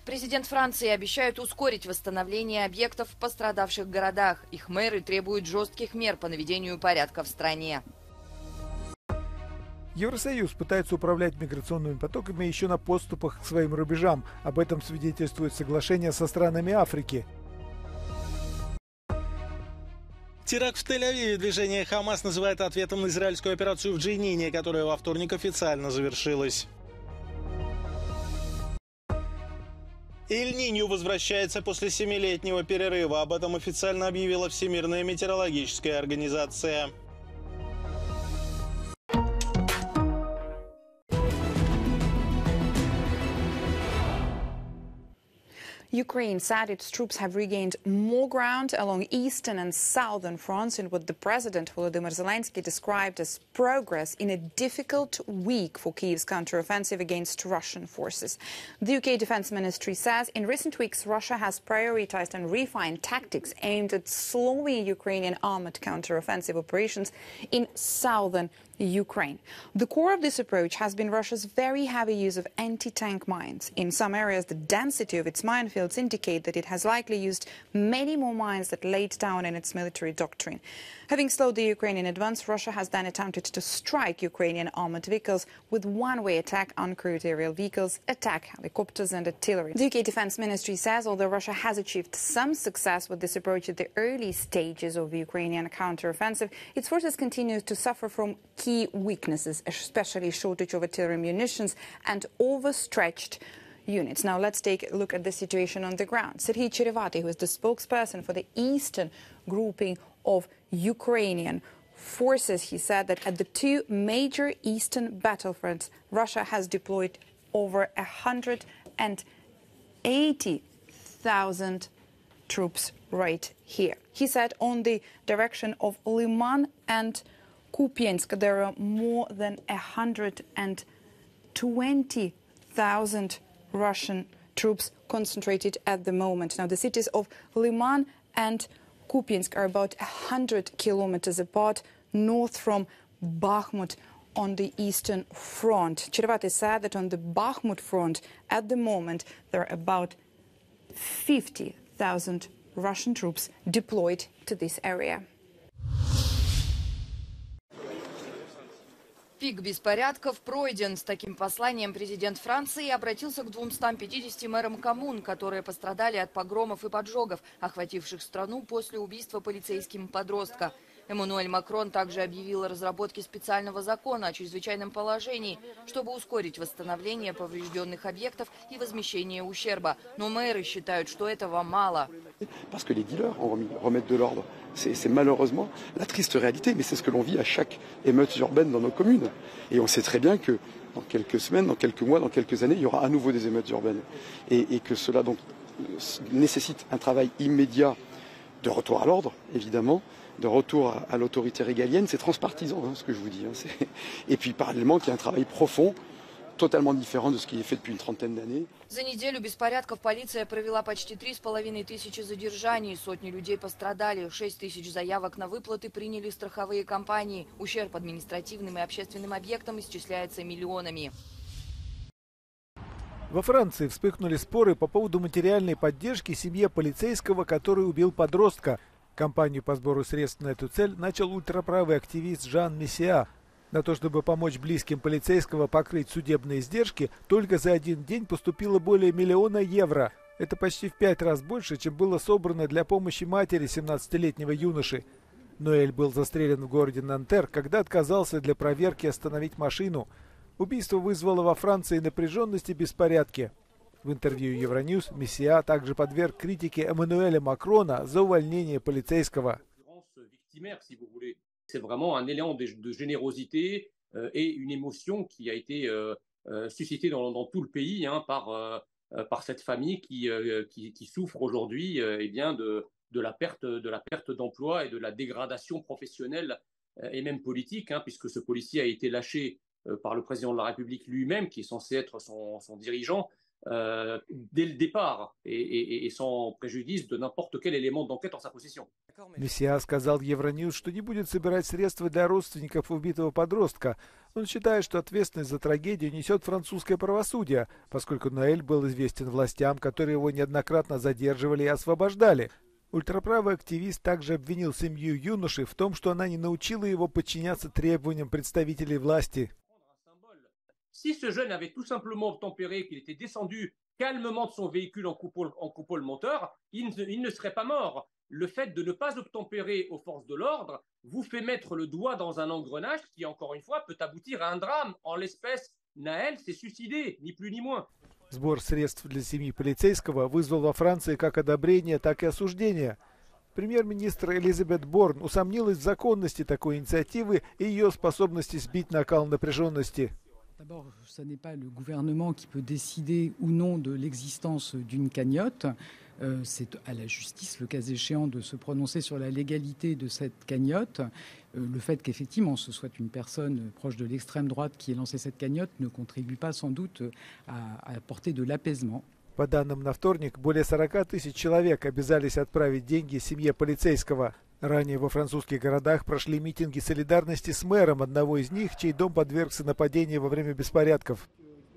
Президент Франции обещает ускорить восстановление объектов в пострадавших городах. Их мэры требуют жестких мер по наведению порядка в стране. Евросоюз пытается управлять миграционными потоками еще на подступах к своим рубежам. Об этом свидетельствует соглашение со странами Африки. Теракт в Тель-Авиве движение «Хамас» называет ответом на израильскую операцию в Джейнине, которая во вторник официально завершилась. Эль-Ниньо возвращается после 7-летнего перерыва. Об этом официально объявила Всемирная метеорологическая организация. Ukraine said its troops have regained more ground along eastern and southern fronts in what the president Volodymyr Zelensky described as progress in a difficult week for Kyiv's counteroffensive against Russian forces. The UK Defence Ministry says in recent weeks Russia has prioritized and refined tactics aimed at slowing Ukrainian armored counteroffensive operations in southern Ukraine. The core of this approach has been Russia's very heavy use of anti-tank mines. In some areas, the density of its minefields indicate that it has likely used many more mines that laid down in its military doctrine. Having slowed the Ukrainian advance, Russia has then attempted to strike Ukrainian armored vehicles with one-way attack uncrewed aerial vehicles, attack helicopters and artillery. The UK Defence Ministry says although Russia has achieved some success with this approach at the early stages of the Ukrainian counteroffensive, its forces continue to suffer from key weaknesses, especially shortage of artillery munitions and overstretched units. Now let's take a look at the situation on the ground. Serhiy Cherevati, who is the spokesperson for the eastern grouping of Ukrainian forces, he said that at the two major eastern battlefronts, Russia has deployed over 180,000 troops right here. He said on the direction of Liman and Kupiansk, there are more than 120,000 Russian troops concentrated at the moment. Now, the cities of Liman and Kupiansk are about 100 kilometers apart, north from Bakhmut on the eastern front. Cherevati said that on the Bakhmut front, at the moment, there are about 50,000 Russian troops deployed to this area. Пик беспорядков пройден. С таким посланием президент Франции обратился к 250 мэрам коммун, которые пострадали от погромов и поджогов, охвативших страну после убийства полицейским подростка. Эммануэль Макрон также объявил о разработке специального закона о чрезвычайном положении, чтобы ускорить восстановление поврежденных объектов и возмещение ущерба. Но мэры считают, что этого мало. Parce que les dealers remettent de l'ordre. C'est malheureusement la triste réalité, mais c'est ce que l'on vit à chaque émeute urbaine dans nos communes. Et on sait très bien que dans quelques semaines, dans quelques mois, dans quelques années, il y aura à nouveau des émeutes urbaines. Et que cela donc nécessite un travail immédiat de retour à l'ordre, évidemment, de retour à l'autorité régalienne. C'est transpartisan, ce que je vous dis. Et puis parallèlement, qu'il y a un travail profond, totalement différent de ce qui est fait depuis une trentaine d'années. За неделю беспорядков полиция провела почти 3500 задержаний, сотни людей пострадали, 6000 заявок на выплаты приняли страховые компании. Ущерб административным и общественным объектам исчисляется миллионами. Во Франции вспыхнули споры по поводу материальной поддержки семье полицейского, который убил подростка. Кампанию по сбору средств на эту цель начал ультраправый активист Жан Мессиа. На то, чтобы помочь близким полицейского покрыть судебные издержки, только за один день поступило более 1 000 000 евро. Это почти в 5 раз больше, чем было собрано для помощи матери 17-летнего юноши. Ноэль был застрелен в городе Нантер, когда отказался для проверки остановить машину. Убийство вызвало во Франции напряженность и беспорядки. В интервью Евроньюз Мессиа также подверг критике Эммануэля Макрона за увольнение полицейского. C'est vraiment un élan de générosité et une émotion qui a été suscitée dans tout le pays par cette famille qui souffre aujourd'hui de la perte d'emploi et de la dégradation professionnelle et même politique, puisque ce policier a été lâché par le président de la République lui-même, qui est censé être son dirigeant, dès le départ et sans préjudice de n'importe quel élément d'enquête en sa possession. Мессиа сказал Евроньюз, что не будет собирать средства для родственников убитого подростка. Он считает, что ответственность за трагедию несет французское правосудие, поскольку Ноэль был известен властям, которые его неоднократно задерживали и освобождали. Ультраправый активист также обвинил семью юноши в том, что она не научила его подчиняться требованиям представителей власти. Si ce jeune avait tout simplement obtempéré, qu'il était descendu calmement de son véhicule en coupant le moteur, il ne serait pas mort. Le fait de ne pas obtempérer aux forces de l'ordre vous fait mettre le doigt dans un engrenage qui, encore une fois, peut aboutir à un drame. En l'espèce, Наэль s'est suicidé, ni plus ni moins. Сбор средств для семьи полицейского вызвал во Франции как одобрение, так и осуждение. Премьер-министр Элизабет Борн усомнилась в законности такой инициативы и ее способности сбить накал напряженности. D'abord, ce n'est pas le gouvernement qui peut décider ou non de l'existence d'une cagnotte. C'est à la justice, le cas échéant, de se prononcer sur la légalité de cette cagnotte. Le fait qu'effectivement ce soit une personne proche de l'extrême droite qui ait lancé cette cagnotte ne contribue pas sans doute à apporter de l'apaisement. По данным на вторник, более 40 тысяч человек обязались отправить деньги семье полицейского. Ранее во французских городах прошли митинги солидарности с мэром одного из них, чей дом подвергся нападению во время беспорядков.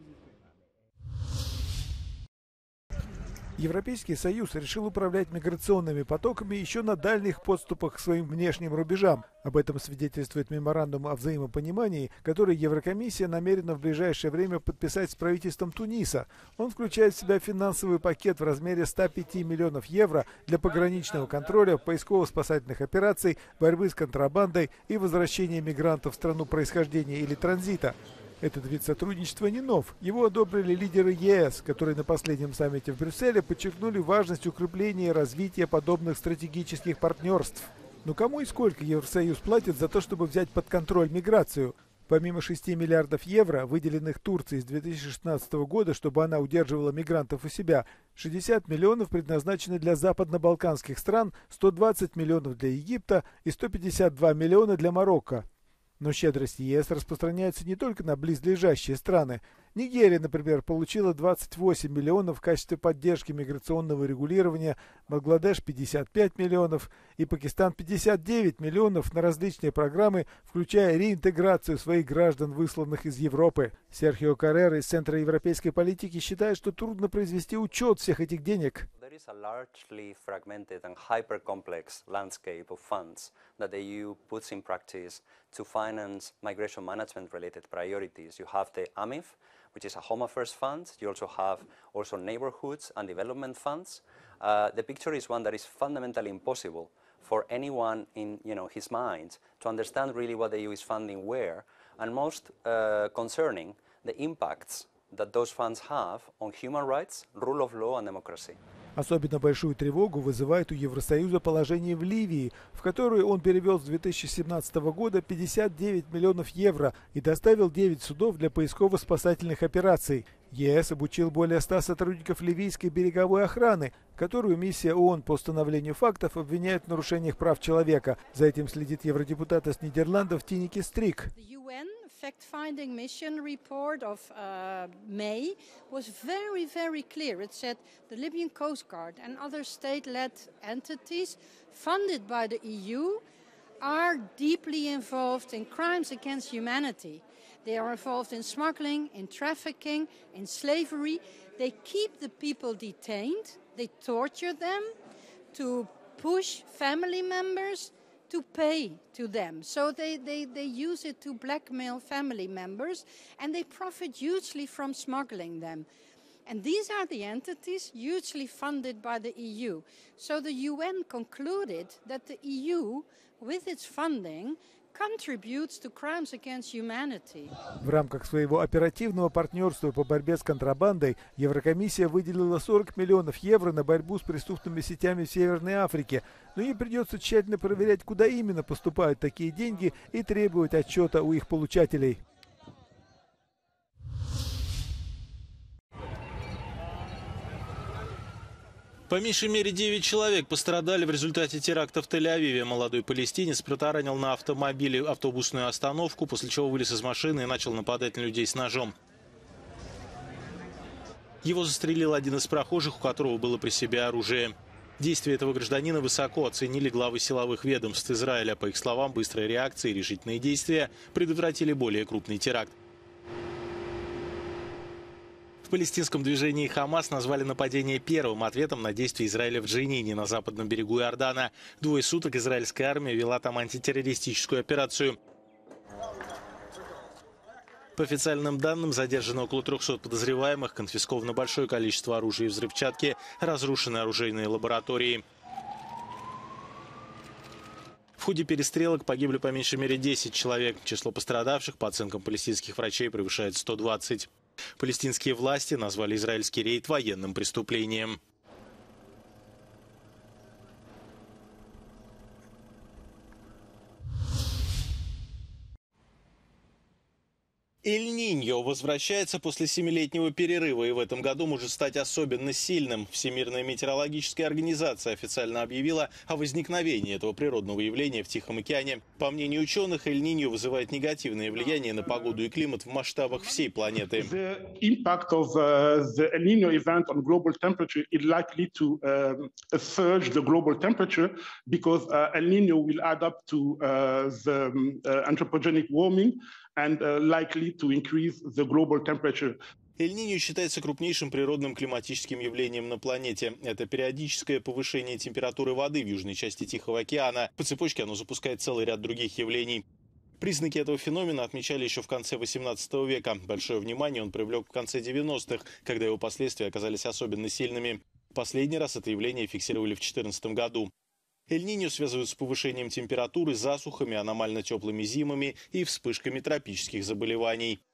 Европейский Союз решил управлять миграционными потоками еще на дальних подступах к своим внешним рубежам. Об этом свидетельствует меморандум о взаимопонимании, который Еврокомиссия намерена в ближайшее время подписать с правительством Туниса. Он включает в себя финансовый пакет в размере 105 миллионов евро для пограничного контроля, поисково-спасательных операций, борьбы с контрабандой и возвращения мигрантов в страну происхождения или транзита. Этот вид сотрудничества не нов. Его одобрили лидеры ЕС, которые на последнем саммите в Брюсселе подчеркнули важность укрепления и развития подобных стратегических партнерств. Но кому и сколько Евросоюз платит за то, чтобы взять под контроль миграцию? Помимо 6 миллиардов евро, выделенных Турции с 2016 года, чтобы она удерживала мигрантов у себя, 60 миллионов предназначены для западно-балканских стран, 120 миллионов для Египта и 152 миллиона для Марокко. Но щедрость ЕС распространяется не только на близлежащие страны. Нигерия, например, получила 28 миллионов в качестве поддержки миграционного регулирования, Бангладеш 55 миллионов и Пакистан 59 миллионов на различные программы, включая реинтеграцию своих граждан, высланных из Европы. Серхио Каррера из Центра европейской политики считает, что трудно произвести учет всех этих денег. Is a largely fragmented and hyper-complex landscape of funds that the EU puts in practice to finance migration management-related priorities. You have the AMIF, which is a Home Affairs Fund. You also have neighborhoods and development funds. The picture is one that is fundamentally impossible for anyone in his mind to understand really what the EU is funding where, and most concerning the impacts that those funds have on human rights, rule of law and democracy. Особенно большую тревогу вызывает у Евросоюза положение в Ливии, в которую он перевел с 2017 года 59 миллионов евро и доставил 9 судов для поисково-спасательных операций. ЕС обучил более 100 сотрудников ливийской береговой охраны, которую миссия ООН по установлению фактов обвиняет в нарушениях прав человека. За этим следит евродепутат из Нидерландов Тинеке Стрик. Fact-finding mission report of May was very, very clear. It said the Libyan Coast Guard and other state-led entities funded by the EU are deeply involved in crimes against humanity. They are involved in smuggling, in trafficking, in slavery. They keep the people detained. They torture them to push family members to pay to them. So they use it to blackmail family members, and they profit hugely from smuggling them. And these are the entities hugely funded by the EU. So the UN concluded that the EU, with its funding, contributes to crimes against humanity. В рамках своего оперативного партнерства по борьбе с контрабандой Еврокомиссия выделила 40 миллионов евро на борьбу с преступными сетями в Северной Африке. Но ей придется тщательно проверять, куда именно поступают такие деньги, и требовать отчета у их получателей. По меньшей мере 9 человек пострадали в результате теракта в Тель-Авиве. Молодой палестинец протаранил на автомобиле автобусную остановку, после чего вылез из машины и начал нападать на людей с ножом. Его застрелил один из прохожих, у которого было при себе оружие. Действия этого гражданина высоко оценили главы силовых ведомств Израиля. По их словам, быстрая реакция и решительные действия предотвратили более крупный теракт. В палестинском движении «Хамас» назвали нападение первым ответом на действия Израиля в Дженине на западном берегу Иордана. 2 суток израильская армия вела там антитеррористическую операцию. По официальным данным, задержано около 300 подозреваемых, конфисковано большое количество оружия и взрывчатки, разрушены оружейные лаборатории. В ходе перестрелок погибли по меньшей мере 10 человек. Число пострадавших, по оценкам палестинских врачей, превышает 120. Палестинские власти назвали израильский рейд военным преступлением. Эль-Ниньо возвращается после 7-летнего перерыва и в этом году может стать особенно сильным. Всемирная метеорологическая организация официально объявила о возникновении этого природного явления в Тихом океане. По мнению ученых, Эль-Ниньо вызывает негативное влияние на погоду и климат в масштабах всей планеты. Impact of the El Niño event on global temperature is likely to surge the global temperature because El Niño will add up to the anthropogenic warming and likely to increase the global temperature. Эль-Ниньо считается крупнейшим природным климатическим явлением на планете. Это периодическое повышение температуры воды в южной части Тихого океана. По цепочке оно запускает целый ряд других явлений. Признаки этого феномена отмечали еще в конце 18 века. Большое внимание он привлек в конце 90-х, когда его последствия оказались особенно сильными. Последний раз это явление фиксировали в 2014 году. Эль-Ниньо связывают с повышением температуры, засухами, аномально теплыми зимами и вспышками тропических заболеваний.